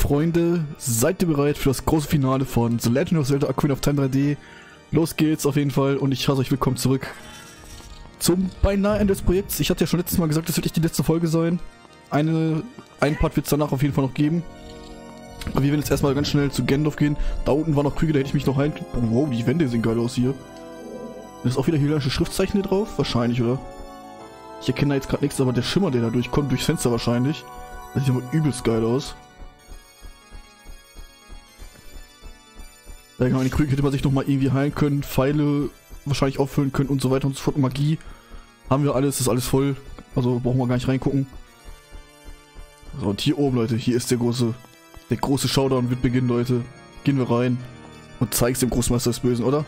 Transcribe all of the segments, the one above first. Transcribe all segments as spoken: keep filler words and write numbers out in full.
Freunde, seid ihr bereit für das große Finale von The Legend of Zelda Ocarina of Time drei D? Los geht's auf jeden Fall und ich heiße euch willkommen zurück zum beinahe Ende des Projekts. Ich hatte ja schon letztes Mal gesagt, das wird echt die letzte Folge sein. Eine, einen Part wird es danach auf jeden Fall noch geben. Aber wir werden jetzt erstmal ganz schnell zu Ganondorf gehen. Da unten war noch Krüge, da hätte ich mich noch rein... Wow, die Wände sehen geil aus hier. Das ist auch wieder hylanische Schriftzeichen hier drauf? Wahrscheinlich, oder? Ich erkenne da jetzt gerade nichts, aber der Schimmer, der da durchkommt, durchs Fenster wahrscheinlich. Das sieht aber übelst geil aus. Ja, genau, in den Krügen hätte man sich nochmal irgendwie heilen können, Pfeile wahrscheinlich auffüllen können und so weiter und so fort. Magie haben wir alles, ist alles voll. Also brauchen wir gar nicht reingucken. So, und hier oben, Leute, hier ist der große, der große Showdown wird beginnen, Leute. Gehen wir rein und zeig's dem Großmeister des Bösen, oder?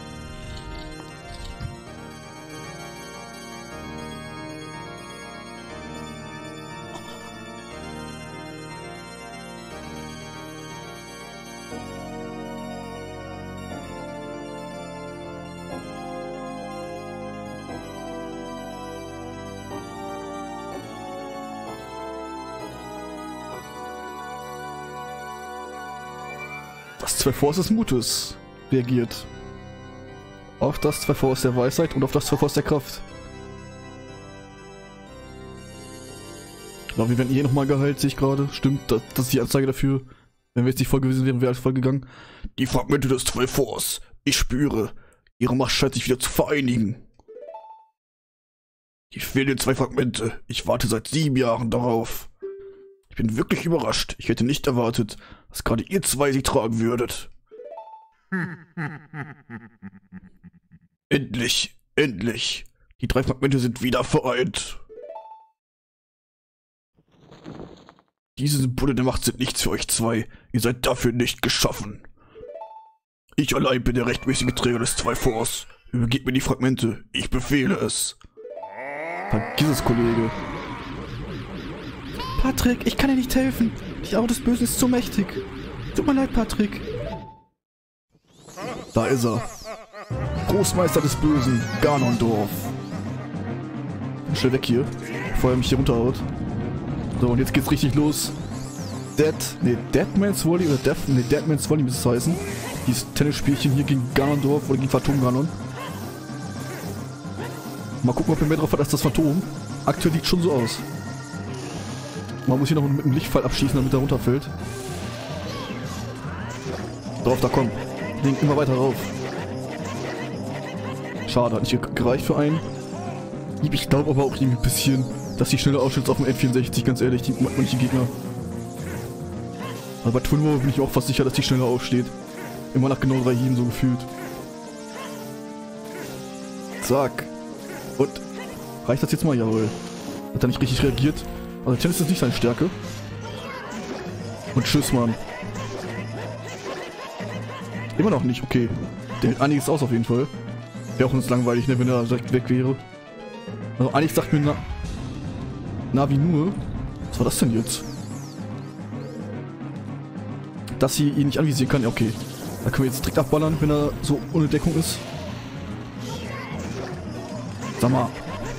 Das Zwei-Force des Mutes reagiert. Auf das Zwei-Force der Weisheit und auf das Zwei-Force der Kraft. Genau, wir werden hier nochmal geheilt, sehe ich gerade. Stimmt, das, das ist die Anzeige dafür. Wenn wir jetzt nicht voll gewesen wären, wäre alles voll gegangen. Die Fragmente des Zwei-Force. Ich spüre, ihre Macht scheint sich wieder zu vereinigen. Hier fehlen zwei Fragmente. Ich warte seit sieben Jahren darauf. Ich bin wirklich überrascht. Ich hätte nicht erwartet, dass gerade ihr zwei sie tragen würdet. Endlich, endlich. Die drei Fragmente sind wieder vereint. Diese Symbole der Macht sind nichts für euch zwei. Ihr seid dafür nicht geschaffen. Ich allein bin der rechtmäßige Träger des Zwei-Force. Übergebt mir die Fragmente. Ich befehle es. Vergiss es, Kollege. Patrick, ich kann dir nicht helfen. Die Auge des Bösen ist zu mächtig. Tut mir leid, Patrick. Da ist er. Großmeister des Bösen, Ganondorf. Schnell weg hier, bevor er mich hier runterhaut. So, und jetzt geht's richtig los. Dead, ne, Deadman's Volley oder Death, ne, Deadman's Volley müsste es heißen. Dieses Tennisspielchen hier gegen Ganondorf oder gegen Phantom Ganon. Mal gucken, ob er mehr drauf hat als das Phantom. Aktuell sieht schon so aus. Man muss hier noch mit einem Lichtpfeil abschießen, damit er runterfällt. Drauf, da komm. Link immer weiter rauf. Schade, hat nicht gereicht für einen. Ich glaube aber auch irgendwie ein bisschen, dass die schneller ausschützt auf dem N vierundsechzig, ganz ehrlich, die manche Gegner. Aber bei Twin War bin ich auch fast sicher, dass die schneller aufsteht. Immer nach genau drei Hieben so gefühlt. Zack. Und reicht das jetzt mal? Jawohl. Hat er nicht richtig reagiert. Also Tennis ist nicht seine Stärke. Und tschüss, Mann. Immer noch nicht, okay. Der hält einiges aus auf jeden Fall. Wäre auch uns langweilig, ne, wenn er direkt weg wäre. Also eigentlich sagt mir na... Na, wie nur? Was war das denn jetzt? Dass sie ihn nicht anvisieren kann? Ja, okay. Da können wir jetzt direkt abballern, wenn er so ohne Deckung ist. Sag mal.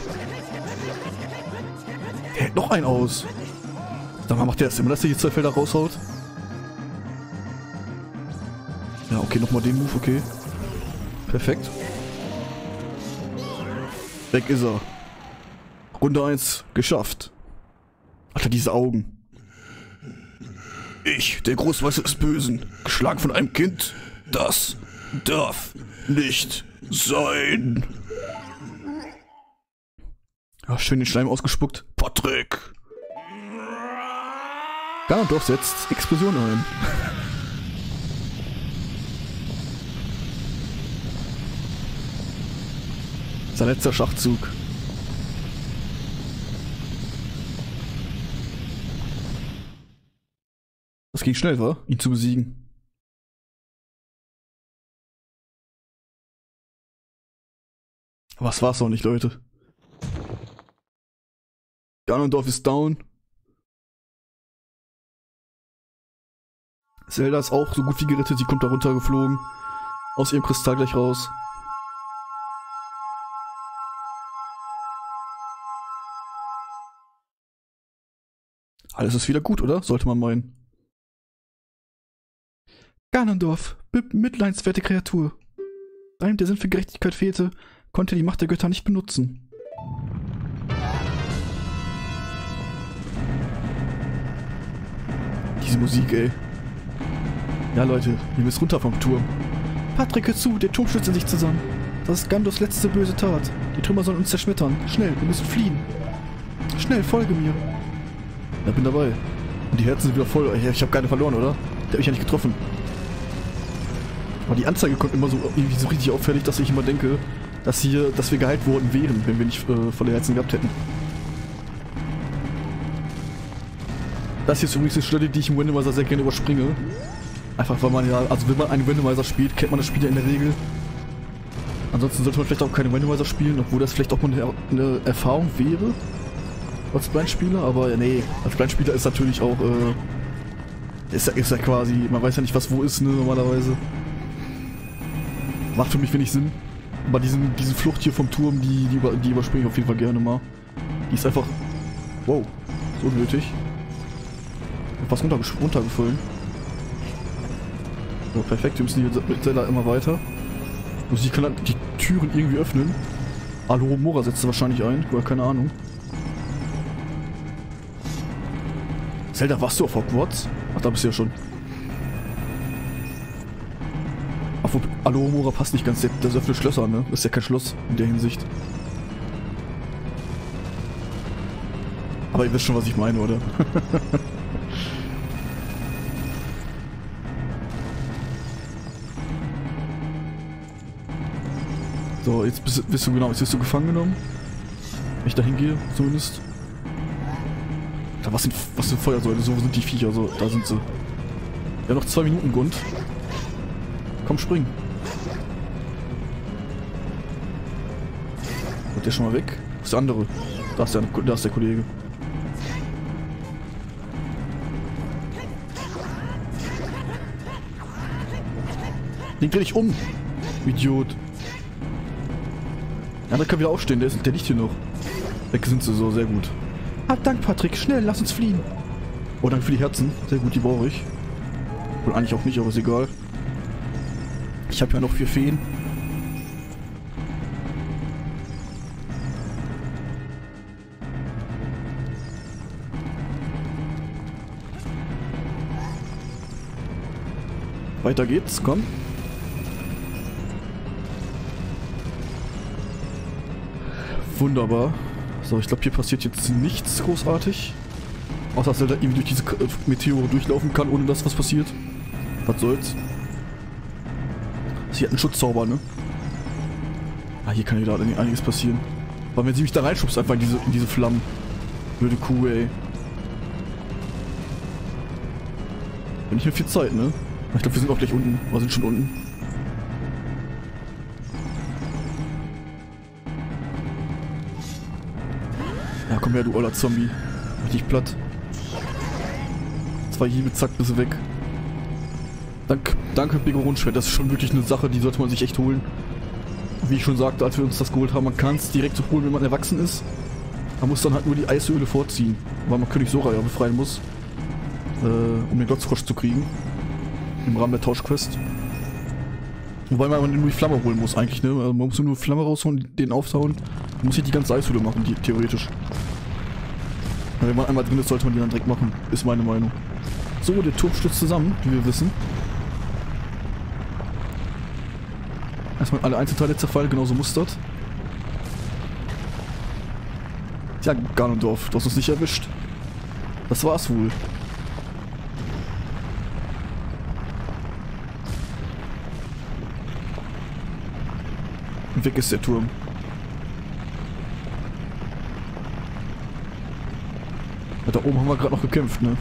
Der hält noch einen aus. Sag mal, macht der das immer, dass er hier zwei Felder raushaut? Ja, okay, nochmal den Move, okay. Perfekt. Weg ist er. Runde eins, geschafft. Alter, diese Augen. Ich, der Großmeister des Bösen, geschlagen von einem Kind, das darf nicht sein. Ja, schön den Schleim ausgespuckt. Patrick. Ganondorf setzt Explosion ein. Sein letzter Schachzug. Das ging schnell, wa? Ihn zu besiegen. Aber das war's auch nicht, Leute. Ganondorf ist down. Zelda ist auch so gut wie gerettet, sie kommt da runtergeflogen. Aus ihrem Kristall gleich raus. Alles ist wieder gut, oder? Sollte man meinen. Ganondorf, mitleidswerte Kreatur. Einem, der Sinn für Gerechtigkeit fehlte, konnte die Macht der Götter nicht benutzen. Diese Musik, ey. Ja, Leute, wir müssen runter vom Turm. Patrick, hör zu, der Turm stürzt in sich zusammen. Das ist Ganondorfs letzte böse Tat. Die Trümmer sollen uns zerschmettern. Schnell, wir müssen fliehen. Schnell, folge mir. Ja, bin dabei. Und die Herzen sind wieder voll. Ich habe keine verloren, oder? Der hat mich ja nicht getroffen. Aber die Anzeige kommt immer so irgendwie so richtig auffällig, dass ich immer denke, dass hier, dass wir geheilt worden wären, wenn wir nicht äh, volle Herzen gehabt hätten. Das hier ist übrigens eine Stelle, die ich im Randomizer sehr gerne überspringe. Einfach weil man ja, also wenn man einen Randomizer spielt, kennt man das Spiel ja in der Regel. Ansonsten sollte man vielleicht auch keine Randomizer spielen, obwohl das vielleicht auch mal eine, eine Erfahrung wäre. Als Blindspieler, aber nee, als Blindspieler ist natürlich auch, äh, ist, ist ja quasi, man weiß ja nicht, was wo ist, ne, normalerweise. Macht für mich wenig Sinn. Aber diesen, diese Flucht hier vom Turm, die, die, über, die überspringe ich auf jeden Fall gerne mal. Die ist einfach, wow, so nötig. Was runter, runtergefallen. So, perfekt, wir müssen hier mit Zelda immer weiter. Und sie kann dann die Türen irgendwie öffnen. Alohomora setzt sie wahrscheinlich ein, oder keine Ahnung. Zelda, warst du auf Hogwarts? Ach, da bist du ja schon. Obwohl, Alohomora passt nicht ganz, das öffnet Schlösser, ne? Das ist ja kein Schloss in der Hinsicht. Aber ihr wisst schon, was ich meine, oder? So, jetzt bist, bist du genau, jetzt wirst du gefangen genommen. Wenn ich da hingehe, zumindest. Da, was sind, was sind Feuersäule? So sind die Viecher, so, da sind sie. Ja, noch zwei Minuten, Gund. Komm, spring. Und der schon mal weg? Wo ist der andere? Da ist der, da ist der Kollege. Den dreh dich um. Idiot. Ja, der kann wieder aufstehen, der, ist, der liegt hier noch. Weg sind sie so, sehr gut. Ah, danke Patrick, schnell, lass uns fliehen. Oh, danke für die Herzen. Sehr gut, die brauche ich. Und eigentlich auch nicht, aber ist egal. Ich habe ja noch vier Feen. Weiter geht's, komm. Wunderbar. So, ich glaube, hier passiert jetzt nichts großartig. Außer, dass er da irgendwie durch diese Meteore durchlaufen kann, ohne dass was passiert. Was soll's. Sie hat einen Schutzzauber, ne? Ah, hier kann ja gerade einiges passieren. Aber wenn sie mich da reinschubst, einfach in diese, in diese Flammen. Blöde Kuh, ey. Nicht mehr viel Zeit, ne? Ich glaube, wir sind auch gleich unten. Wir sind schon unten. Ja, komm her, du oller Zombie. Mach dich platt. Zwei Hiebe, zack, bist du weg. Dank, danke, Big Rundschwert. Das ist schon wirklich eine Sache, die sollte man sich echt holen. Wie ich schon sagte, als wir uns das geholt haben, man kann es direkt so holen, wenn man erwachsen ist. Man muss dann halt nur die Eisöle vorziehen, weil man König Sora ja befreien muss, äh, um den Glotzfrosch zu kriegen. Im Rahmen der Tauschquest. Wobei man nur die Flamme holen muss eigentlich, ne? Also man muss nur Flamme rausholen, den auftauen. Man muss nicht die ganze Eishöhle machen, die, theoretisch. Wenn man einmal drin ist, sollte man die dann direkt machen, ist meine Meinung. So, der Turm stürzt zusammen, wie wir wissen. Erstmal alle Einzelteile zerfallen, genauso mustert. Tja, Ganondorf, du hast uns nicht erwischt. Das war's wohl. Und weg ist der Turm. Ja, da oben haben wir gerade noch gekämpft, ne?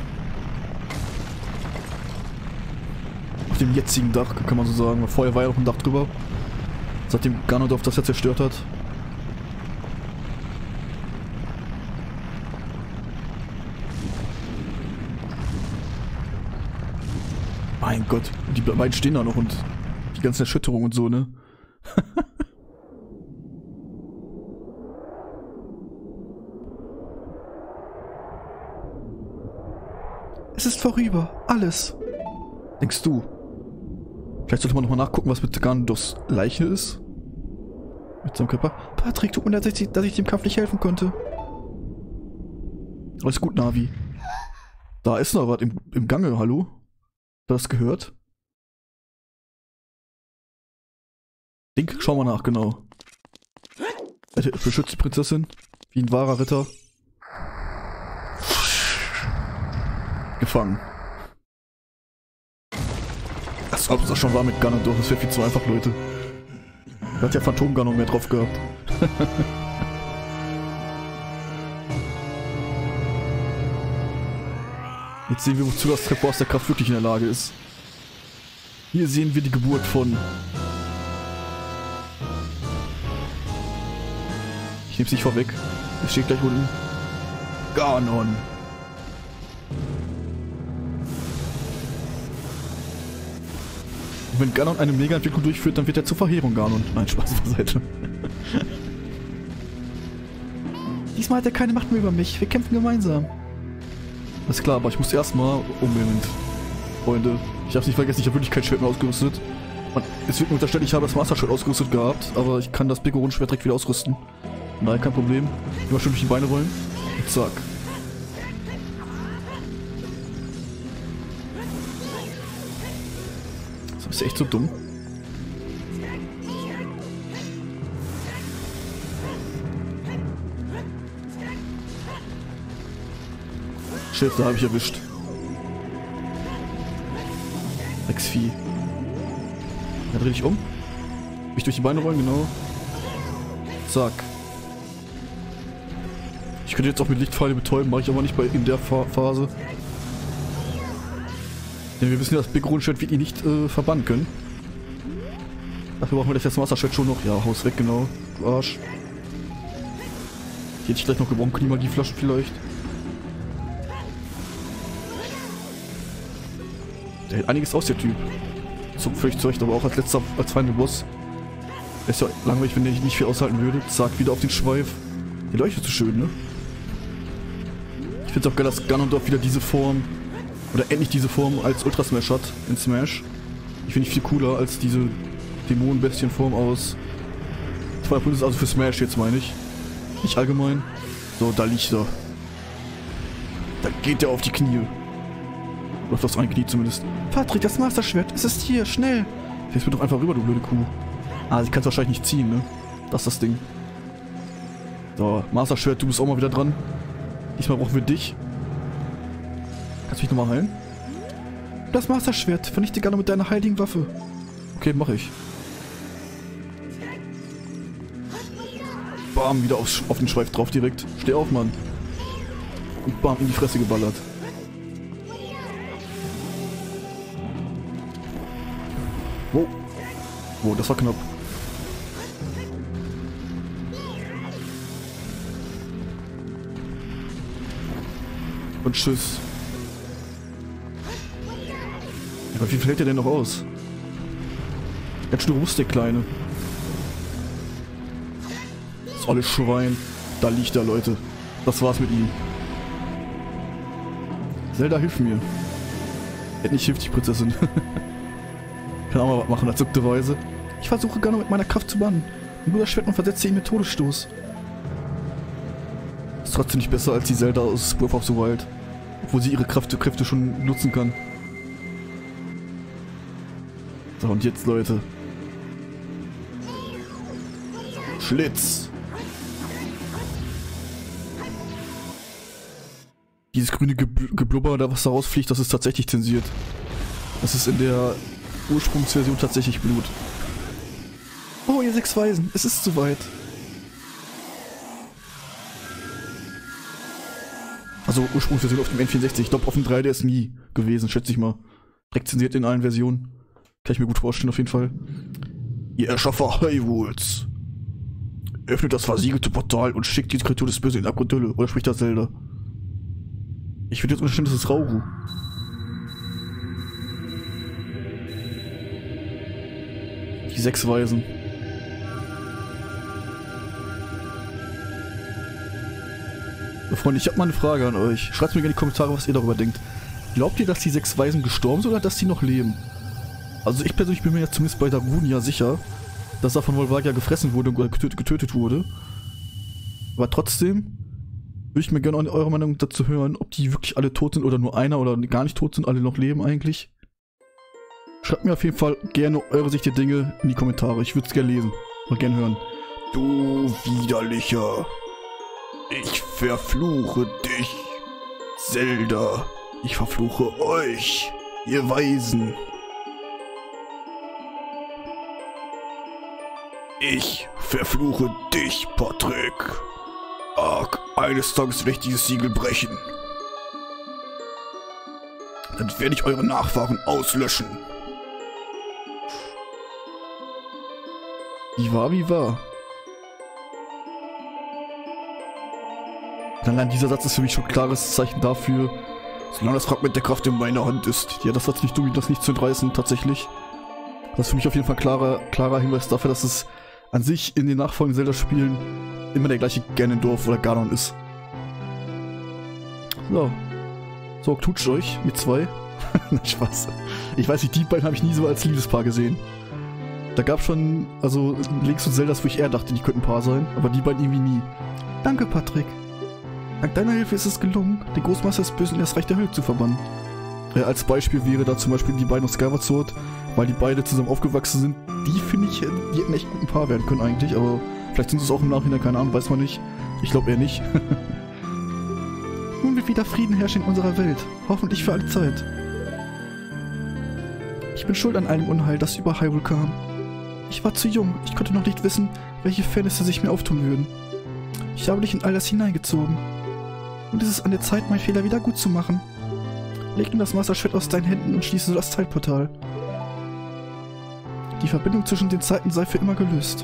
Auf dem jetzigen Dach, kann man so sagen. Vorher war ja noch ein Dach drüber. Seitdem Ganondorf das ja zerstört hat. Mein Gott, die beiden stehen da noch und die ganzen Erschütterungen und so, ne? Es ist vorüber, alles. Denkst du? Vielleicht sollte man nochmal nachgucken, was mit Ganondorfs Leiche ist. Mit seinem Körper. Patrick, tut mir leid, dass ich, dass ich dem Kampf nicht helfen konnte. Alles gut, Navi. Da ist noch was im, im Gange, hallo? Hast du das gehört? Ding, schau mal nach, genau. Er beschützt die Prinzessin. Wie ein wahrer Ritter. Gefangen. Als ob das schon war mit Ganondorf, das wäre viel zu einfach, Leute. Er hat ja Phantom-Ganon mehr drauf gehabt. Jetzt sehen wir, wozu das Treffer aus der Kraft wirklich in der Lage ist. Hier sehen wir die Geburt von... Ich nehm's nicht vorweg. Es steht gleich unten. Ganon. Und wenn Ganon eine Mega-Entwicklung durchführt, dann wird er zur Verheerung Ganon. Nein, Spaß beiseite. Diesmal hat er keine Macht mehr über mich. Wir kämpfen gemeinsam. Alles klar, aber ich muss erstmal umgehen, Freunde. Ich hab's nicht vergessen, ich habe wirklich kein Schwert mehr ausgerüstet. Und es wird mir unterstellt, ich habe das Master Schwert ausgerüstet gehabt, aber ich kann das Big-Orange-Schwert direkt wieder ausrüsten. Nein, kein Problem. Immer schön durch die Beine rollen. Und zack. Das ist echt so dumm. Shit, da habe ich erwischt. Drecksvieh. Ja, dreh dich um. Mich durch die Beine rollen, genau. Zack. Ich könnte jetzt auch mit Lichtpfeile betäuben, mache ich aber nicht bei in der Fa Phase. Denn wir wissen ja, das Big-Orange-Schwert wird ihn nicht äh, verbannen können. Dafür brauchen wir das jetzt Master-Schwert schon noch. Ja, haus weg, genau. Du Arsch. Hier hätte ich gleich noch gebraucht, Klimagiflaschen vielleicht. Der hält einiges aus, der Typ. So völlig zurecht, aber auch als letzter, als Final Boss. Er ist ja langweilig, wenn der nicht viel aushalten würde. Zack, wieder auf den Schweif. Die leuchtet so schön, ne? Ich finde es auch geil, dass Ganondorf wieder diese Form, oder endlich diese Form als Ultra Smash hat in Smash. Ich finde ich viel cooler als diese Dämonenbestienform aus Twilight Princess, also für Smash jetzt meine ich. Nicht allgemein. So, da liegt er. Da geht er auf die Knie. Oder auf das eine Knie zumindest. Patrick, das Master-Schwert, es ist hier, schnell. Fährst mir doch einfach rüber, du blöde Kuh. Ah, ich kann es wahrscheinlich nicht ziehen, ne? Das ist das Ding. So, Master-Schwert, du bist auch mal wieder dran. Diesmal brauchen wir dich. Kannst du mich nochmal heilen? Das Master-Schwert, vernichte gerne mit deiner heiligen Waffe. Okay, mache ich. Bam, wieder auf, auf den Schweif drauf direkt. Steh auf, Mann. Und bam, in die Fresse geballert. Wow. Wow, das war knapp. Und tschüss. Aber wie viel hält der denn noch aus? Ganz schön robust, der Kleine. Das olle Schwein. Da liegt er, Leute. Das war's mit ihm. Zelda, hilf mir. Endlich hilft die Prinzessin. Kann auch mal was machen, erzückte Weise. Ich versuche Ganon mit meiner Kraft zu bannen. Nur das Schwert und versetze ihn mit Todesstoß. Ist trotzdem nicht besser als die Zelda aus Breath of the Wild. Obwohl sie ihre Kraft, Kräfte schon nutzen kann. So, und jetzt, Leute. Schlitz. Dieses grüne Gebl Geblubber, da was da rausfliegt, das ist tatsächlich zensiert. Das ist in der Ursprungsversion tatsächlich Blut. Oh, ihr sechs Weisen, es ist soweit. Also Ursprungsversion auf dem N vierundsechzig, ich glaube auf dem drei D S nie gewesen, schätze ich mal. Direkt zensiert in allen Versionen. Kann ich mir gut vorstellen, auf jeden Fall. Ihr Erschaffer Hyrules. Öffnet das versiegelte Portal und schickt die Kreatur des Bösen in Abgrundhülle. Oder spricht das Zelda? Ich würde jetzt unterstellen, das ist Rauru. Die sechs Weisen. Freunde, ich habe mal eine Frage an euch. Schreibt mir gerne in die Kommentare, was ihr darüber denkt. Glaubt ihr, dass die sechs Weisen gestorben sind oder dass sie noch leben? Also ich persönlich bin mir jetzt zumindest bei Darunia sicher, dass er von Volvagia gefressen wurde oder getötet, getötet wurde. Aber trotzdem würde ich mir gerne eure Meinung dazu hören, ob die wirklich alle tot sind oder nur einer oder gar nicht tot sind, alle noch leben eigentlich. Schreibt mir auf jeden Fall gerne eure Sicht der Dinge in die Kommentare. Ich würde es gerne lesen und gerne hören. Du Widerlicher. Ich verfluche dich. Zelda. Ich verfluche euch, ihr Weisen. Ich verfluche dich, Patrick. Ach, eines Tages werde ich dieses Siegel brechen. Dann werde ich eure Nachfahren auslöschen. Wie war, wie war. Allein dieser Satz ist für mich schon ein klares Zeichen dafür, solange das Fragment der Kraft in meiner Hand ist. Ja, das hat nicht dumm, das nicht zu entreißen, tatsächlich. Das ist für mich auf jeden Fall ein klarer, klarer Hinweis dafür, dass es an sich in den nachfolgenden Zelda-Spielen immer der gleiche Ganondorf oder Ganon ist. So. So, knutscht euch mit zwei. Spaß. Ich weiß nicht, die beiden habe ich nie so als Liebespaar gesehen. Da gab es schon, also Links und Zeldas, wo ich eher dachte, die könnten ein Paar sein, aber die beiden irgendwie nie. Danke, Patrick. Dank deiner Hilfe ist es gelungen, den Großmeister des Bösen in das Reich der Hölle zu verbannen. Äh, als Beispiel wäre da zum Beispiel die beiden aus Skyward Sword, weil die beide zusammen aufgewachsen sind. Die finde ich, die hätten echt gut ein Paar werden können eigentlich, aber vielleicht sind sie es auch im Nachhinein, keine Ahnung, weiß man nicht. Ich glaube eher nicht. Nun wird wieder Frieden herrschen in unserer Welt, hoffentlich für alle Zeit. Ich bin schuld an allem Unheil, das über Hyrule kam. Ich war zu jung, ich konnte noch nicht wissen, welche Fährnisse sich mir auftun würden. Ich habe dich in all das hineingezogen. Und es ist an der Zeit, meinen Fehler wieder gut zu machen. Leg nun das Master-Schwert aus deinen Händen und schließe das Zeitportal. Die Verbindung zwischen den Zeiten sei für immer gelöst.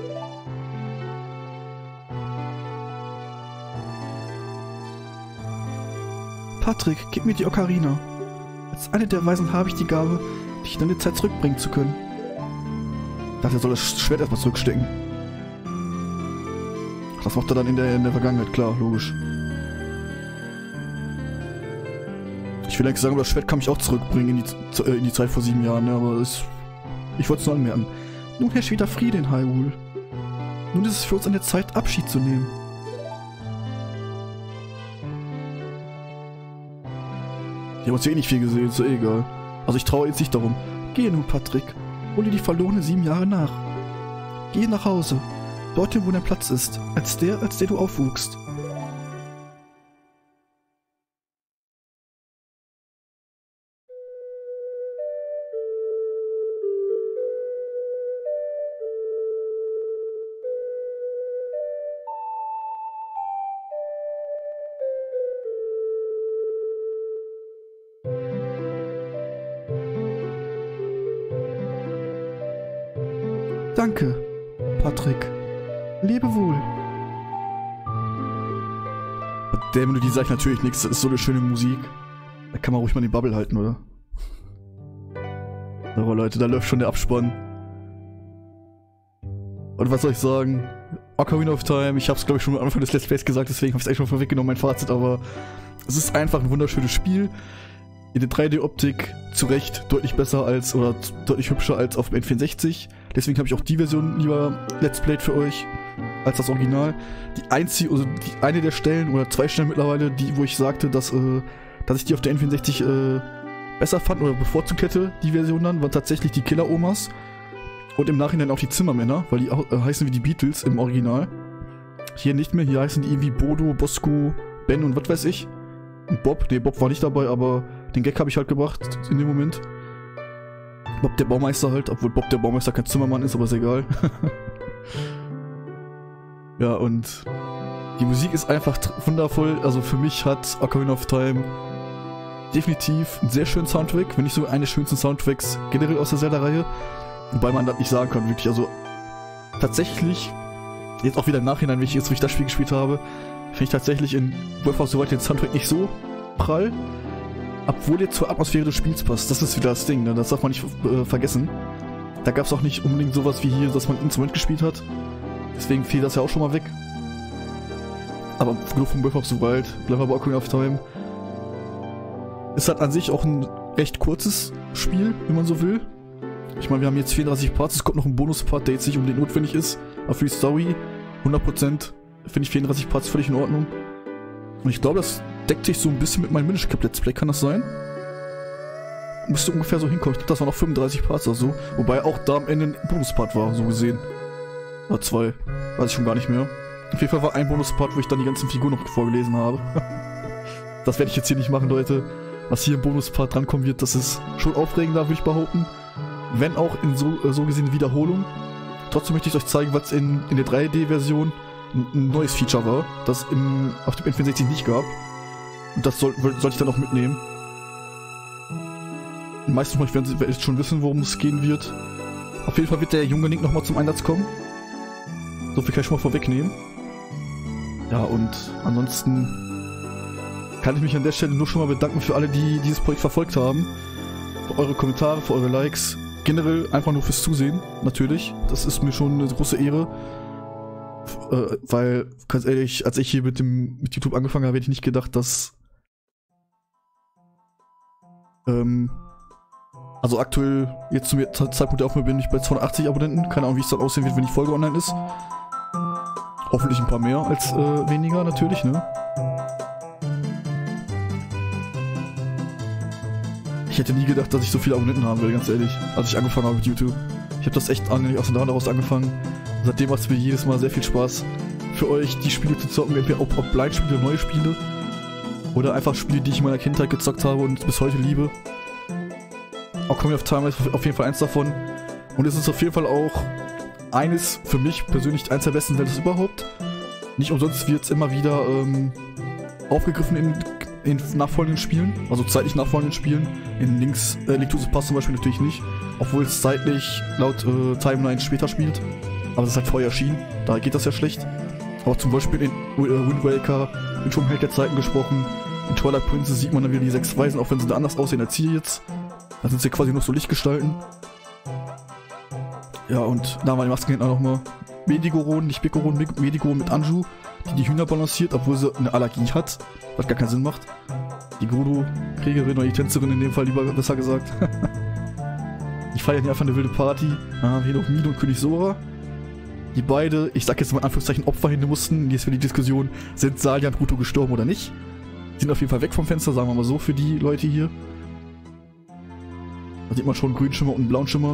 Patrick, gib mir die Ocarina. Als eine der Weisen habe ich die Gabe, dich in deine Zeit zurückbringen zu können. Ich dachte, er soll das Schwert erstmal zurückstecken. Das macht er dann in der, in der Vergangenheit, klar, logisch. Ich will eigentlich sagen, das Schwert kann mich auch zurückbringen in die, äh, in die Zeit vor sieben Jahren, ne, aber es, ich wollte es nur anmerken. Nun herrscht wieder Friede in Hyrule. Nun ist es für uns an der Zeit, Abschied zu nehmen. Die haben uns ja eh nicht viel gesehen, ist ja eh egal. Also ich traue jetzt nicht darum. Gehe nun, Patrick. Hol dir die verlorene sieben Jahre nach. Geh nach Hause. Dorthin, wo dein Platz ist. Als der, als der du aufwuchst. Danke, Patrick. Lebe wohl. Der Melodie sag ich natürlich nichts, das ist so eine schöne Musik. Da kann man ruhig mal die Bubble halten, oder? Aber Leute, da läuft schon der Abspann. Und was soll ich sagen? Ocarina of Time, ich hab's glaube ich schon am Anfang des Let's Plays gesagt, deswegen hab ich's eigentlich schon vorweggenommen, mein Fazit, aber es ist einfach ein wunderschönes Spiel. In der drei D-Optik zu Recht deutlich besser als, oder deutlich hübscher als auf dem N vierundsechzig. Deswegen habe ich auch die Version lieber Let's Played für euch als das Original. Die einzige, also die, eine der Stellen oder zwei Stellen mittlerweile, die, wo ich sagte, dass, äh, dass ich die auf der N vierundsechzig äh, besser fand oder bevorzugt hätte, die Version dann, waren tatsächlich die Killer-Omas und im Nachhinein auch die Zimmermänner, weil die auch, äh, heißen wie die Beatles im Original. Hier nicht mehr, hier heißen die irgendwie Bodo, Bosco, Ben und was weiß ich. Und Bob, nee, Bob war nicht dabei, aber den Gag habe ich halt gebracht in dem Moment. Bob der Baumeister halt, obwohl Bob der Baumeister kein Zimmermann ist, aber ist egal. Ja, und die Musik ist einfach wundervoll. Also für mich hat Ocarina of Time definitiv einen sehr schönen Soundtrack, wenn nicht sogar einer der schönsten Soundtracks generell aus der Zelda-Reihe. Wobei man das nicht sagen kann, wirklich. Also tatsächlich, jetzt auch wieder im Nachhinein, wenn ich jetzt durch das Spiel gespielt habe, finde ich tatsächlich in Breath of the Wild den Soundtrack nicht so prall. Obwohl der zur Atmosphäre des Spiels passt. Das ist wieder das Ding, ne? Das darf man nicht äh, vergessen. Da gab es auch nicht unbedingt sowas wie hier, dass man ein Instrument gespielt hat. Deswegen fiel das ja auch schon mal weg. Aber genug von Breath of the Wild, bleiben wir bei Ocarina of Time. Ist halt an sich auch ein recht kurzes Spiel, wenn man so will. Ich meine, wir haben jetzt vierunddreißig Parts, es kommt noch ein Bonuspart, der jetzt nicht unbedingt notwendig ist, aber für die Story hundert Prozent finde ich vierunddreißig Parts völlig in Ordnung. Und ich glaube, das deckt sich so ein bisschen mit meinem Minish Cap Let's Play, kann das sein? Müsste ungefähr so hinkommen. Ich glaube, das waren noch fünfunddreißig Parts oder so. Wobei auch da am Ende ein Bonuspart war, so gesehen. Oder zwei. Weiß ich schon gar nicht mehr. Auf jeden Fall war ein Bonuspart, wo ich dann die ganzen Figuren noch vorgelesen habe. Das werde ich jetzt hier nicht machen, Leute. Was hier im Bonuspart drankommen wird, das ist schon aufregender, würde ich behaupten. Wenn auch in so, äh, so gesehen Wiederholung. Trotzdem möchte ich euch zeigen, was in, in der drei D-Version ein, ein neues Feature war, das im, auf dem N vierundsechzig nicht gab. Und das soll, sollte ich dann auch mitnehmen. Die meisten von euch werden jetzt schon wissen, worum es gehen wird. Auf jeden Fall wird der junge Link nochmal zum Einsatz kommen. So viel kann ich schon mal vorwegnehmen. Ja, und ansonsten kann ich mich an der Stelle nur schon mal bedanken für alle, die dieses Projekt verfolgt haben. Für eure Kommentare, für eure Likes. Generell einfach nur fürs Zusehen, natürlich. Das ist mir schon eine große Ehre. Äh, weil, ganz ehrlich, als ich hier mit dem mit YouTube angefangen habe, hätte ich nicht gedacht, dass ähm, also aktuell, jetzt zum Zeitpunkt der Aufnahme bin ich bei zweihundertachtzig Abonnenten. Keine Ahnung, wie es dann aussehen wird, wenn die Folge online ist. Hoffentlich ein paar mehr als äh, weniger, natürlich, ne? Ich hätte nie gedacht, dass ich so viele Abonnenten haben will, ganz ehrlich, als ich angefangen habe mit YouTube. Ich habe das echt eigentlich aus der Hand heraus angefangen. Seitdem macht es mir jedes Mal sehr viel Spaß, für euch die Spiele zu zocken, entweder ob, ob Blindspiele, neue Spiele, oder einfach Spiele, die ich in meiner Kindheit gezockt habe und bis heute liebe. Ocarina of Time ist auf jeden Fall eins davon. Und es ist auf jeden Fall auch eines, für mich persönlich, eins der besten Zeldas überhaupt. Nicht umsonst wird es immer wieder ähm, aufgegriffen in, in nachfolgenden Spielen, also zeitlich nachfolgenden Spielen. In Links, äh, Link to the Past zum Beispiel natürlich nicht, obwohl es zeitlich laut äh, Timeline später spielt. Aber es ist halt vorher erschienen, da geht das ja schlecht. Aber zum Beispiel in äh, Wind Waker, in Turm Held der Zeiten gesprochen, in Twilight Princess sieht man dann wieder die sechs Weisen, auch wenn sie da anders aussehen als hier jetzt. Da sind sie quasi noch so Lichtgestalten. Ja, und da haben wir die Masken auch nochmal. Medigoron, nicht Bikoron, Medigoron mit Anju, die die Hühner balanciert, obwohl sie eine Allergie hat, was gar keinen Sinn macht. Die Gerudo-Kriegerin oder die Tänzerin in dem Fall lieber besser gesagt. Die feiern hier einfach eine wilde Party. Da haben wir hier noch Mido und König Sora. Die beide, ich sag jetzt mal in Anführungszeichen, Opfer hin mussten. Jetzt für die Diskussion, sind Salia und Ruto gestorben oder nicht. Die sind auf jeden Fall weg vom Fenster, sagen wir mal so, für die Leute hier. Da sieht man schon einen grünen Schimmer und einen blauen Schimmer.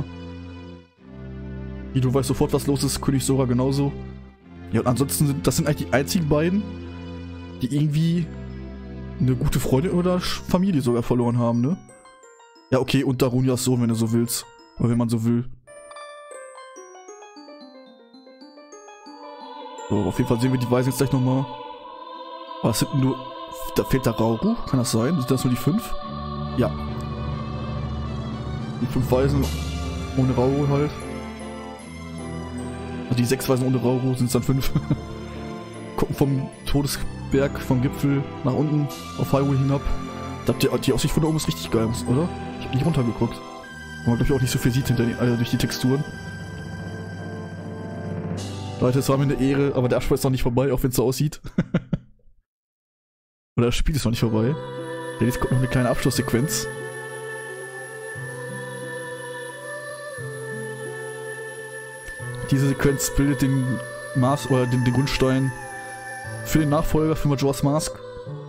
Du weißt sofort, was los ist. König Sora genauso. Ja, und ansonsten sind das sind eigentlich die einzigen beiden, die irgendwie eine gute Freundin oder Familie sogar verloren haben, ne? Ja, okay, und Darunias Sohn, wenn du so willst. Oder wenn man so will. So, auf jeden Fall sehen wir die Weisen jetzt gleich nochmal. Aber es sind nur... Da fehlt der Rauru, kann das sein? Sind das nur die fünf? Ja. Die fünf Weisen ohne Rauru halt. Also die sechs Weisen ohne Rauru sind es dann fünf. Gucken vom Todesberg, vom Gipfel nach unten auf Hyrule hinab. Da habt ihr, die Aussicht von da oben ist richtig geil, oder? Ich hab nicht runtergeguckt. Weil man glaube ich auch nicht so viel sieht hinter den, also durch die Texturen. Leute, es war mir eine Ehre, aber der Abspann ist noch nicht vorbei, auch wenn es so aussieht. Oder das Spiel ist noch nicht vorbei. Denn jetzt kommt noch eine kleine Abschlusssequenz. Diese Sequenz bildet den Maß oder den, den Grundstein für den Nachfolger für Majora's Mask.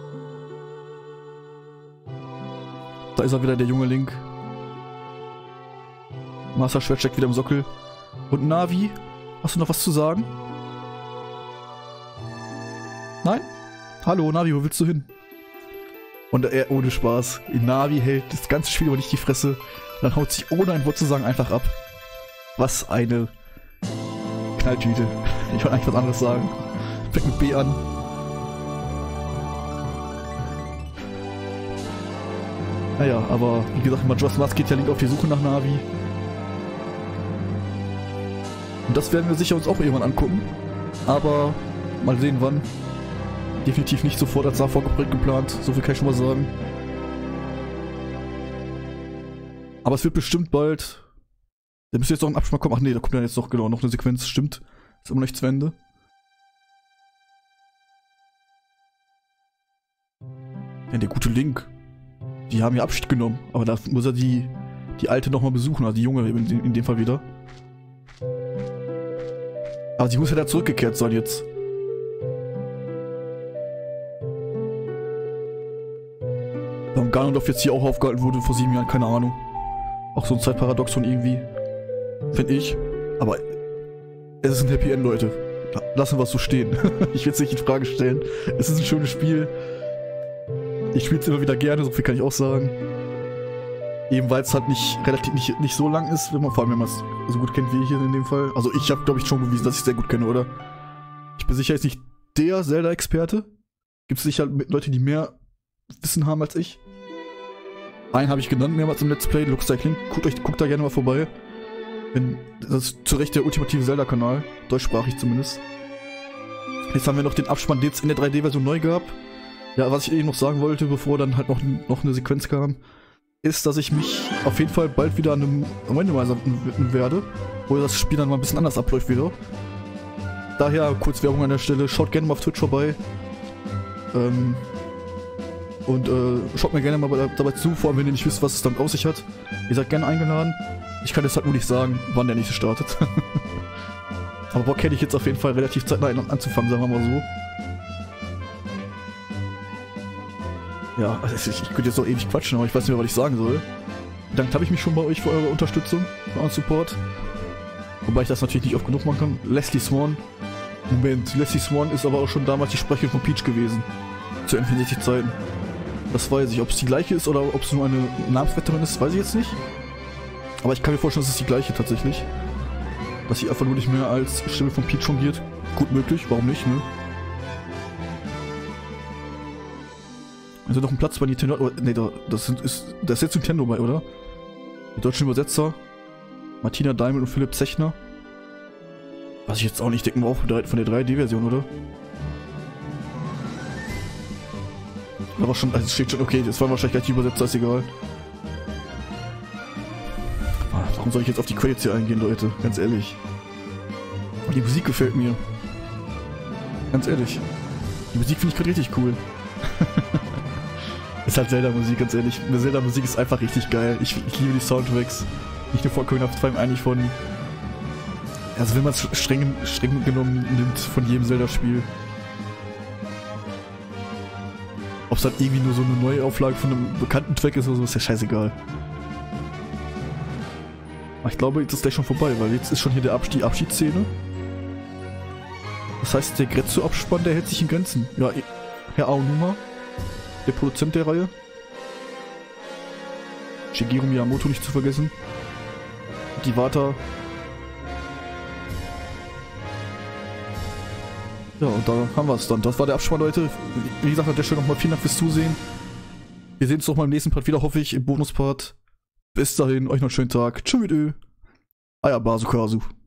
Da ist er wieder, der junge Link. Master Schwert steckt wieder im Sockel. Und Navi, hast du noch was zu sagen? Nein? Hallo Navi, wo willst du hin? Und er ohne Spaß. Navi hält das ganze Spiel aber nicht die Fresse. Dann haut sich ohne ein Wort zu sagen einfach ab. Was eine Knalltüte. Ich wollte eigentlich was anderes sagen. Fängt mit B an. Naja, aber wie gesagt, Majora's Mask geht ja Link auf die Suche nach Navi. Und das werden wir sicher uns auch irgendwann angucken. Aber mal sehen wann. Definitiv nicht sofort als Nachfolgeprojekt geplant, so viel kann ich schon mal sagen. Aber es wird bestimmt bald... Da müsste jetzt noch ein Abspann kommen. Ach nee, da kommt ja jetzt noch genau noch eine Sequenz, stimmt. Ist immer noch nicht zu Ende. Ja, der gute Link. Die haben ja Abschied genommen, aber da muss er die die alte nochmal besuchen, also die junge in, in dem Fall wieder. Aber sie muss ja da zurückgekehrt sein jetzt. Warum Ganondorf jetzt hier auch aufgehalten wurde vor sieben Jahren, keine Ahnung. Auch so ein Zeitparadoxon irgendwie. Finde ich. Aber es ist ein Happy End, Leute. Lassen wir es so stehen. Ich will es nicht in Frage stellen. Es ist ein schönes Spiel. Ich spiele es immer wieder gerne, so viel kann ich auch sagen. Eben weil es halt nicht relativ nicht, nicht so lang ist, wenn man, vor allem wenn man es so gut kennt wie ich hier in dem Fall. Also ich habe, glaube ich, schon bewiesen, dass ich es sehr gut kenne, oder? Ich bin sicher jetzt nicht der Zelda-Experte. Gibt es sicher Leute, die mehr Wissen haben als ich. Einen habe ich genannt mehrmals im Let's Play, Luxcycling. Guckt, euch, guckt da gerne mal vorbei. Wenn, das ist zu Recht der ultimative Zelda-Kanal. Deutschsprachig zumindest. Jetzt haben wir noch den Abspann, den es in der drei D-Version neu gab. Ja, was ich eben noch sagen wollte, bevor dann halt noch, noch eine Sequenz kam, ist, dass ich mich auf jeden Fall bald wieder an einem Randomizer widmen werde, wo das Spiel dann mal ein bisschen anders abläuft wieder. Daher kurz Werbung an der Stelle, schaut gerne mal auf Twitch vorbei. Ähm, und äh, schaut mir gerne mal dabei zu, vor allem wenn ihr nicht wisst, was es damit auf sich hat. Ihr seid gerne eingeladen. Ich kann jetzt halt nur nicht sagen, wann der nächste startet. Aber Bock hätte ich jetzt auf jeden Fall relativ zeitnah anzufangen, sagen wir mal so. Ja, also ich, ich könnte jetzt noch ewig quatschen, aber ich weiß nicht mehr, was ich sagen soll. Bedankt habe ich mich schon bei euch für eure Unterstützung, für euren Support. Wobei ich das natürlich nicht oft genug machen kann. Leslie Swan. Moment, Leslie Swan ist aber auch schon damals die Sprecherin von Peach gewesen. Zu N vierundsechzig Zeiten. Das weiß ich. Ob es die gleiche ist oder ob es nur eine Namensvetterin ist, weiß ich jetzt nicht. Aber ich kann mir vorstellen, dass es die gleiche tatsächlich. Dass sie einfach nur nicht mehr als Stimme von Peach fungiert. Gut möglich, warum nicht, ne? Also noch ein Platz bei Nintendo. Oh, ne, da, das, sind, ist, das ist jetzt Nintendo bei, oder? Die deutschen Übersetzer. Martina Daimel und Philipp Zechner. Was ich jetzt auch nicht denken brauche von der drei D-Version, oder? Aber schon, also es steht schon, okay, das waren wahrscheinlich gleich die Übersetzer, ist egal. Warum soll ich jetzt auf die Credits hier eingehen, Leute? Ganz ehrlich. Die Musik gefällt mir. Ganz ehrlich. Die Musik finde ich gerade richtig cool. Ist halt Zelda-Musik, ganz ehrlich. Zelda-Musik ist einfach richtig geil. Ich, ich liebe die Soundtracks. Nicht nur von Ocarina of Time, eigentlich von... Also wenn man es streng, streng genommen nimmt, von jedem Zelda-Spiel. Ob es dann irgendwie nur so eine Neuauflage von einem bekannten Track ist oder so, ist ja scheißegal. Aber ich glaube, jetzt ist gleich schon vorbei, weil jetzt ist schon hier der Abschied, die Abschiedsszene. Das heißt, der Grezzo-Abspann, der hält sich in Grenzen. Ja, Herr Aonuma, der Produzent der Reihe. Shigeru Miyamoto nicht zu vergessen. Die Wata. Ja, und da haben wir es dann. Das war der Abspann, Leute. Wie gesagt, an der Stelle nochmal vielen Dank fürs Zusehen. Wir sehen uns doch mal im nächsten Part wieder, hoffe ich, im Bonuspart. Bis dahin, euch noch einen schönen Tag. Tschüss. Euer Basukasu.